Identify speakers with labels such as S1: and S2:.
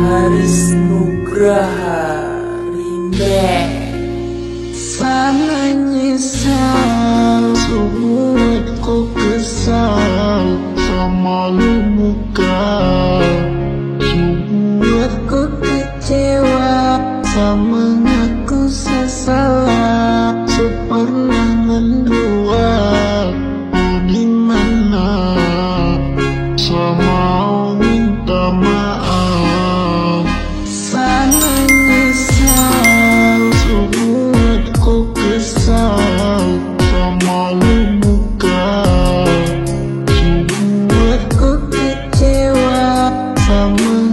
S1: Haris Nugraha Remix.
S2: Sana nyesal, membuatku kesal sama lu muka, membuatku kecewa, sama mengaku sesalah, pernah mendua. Oh dimana sama minta maaf. Sana nyesal, membuatku kesal sama lu muka, membuatku kecewa sama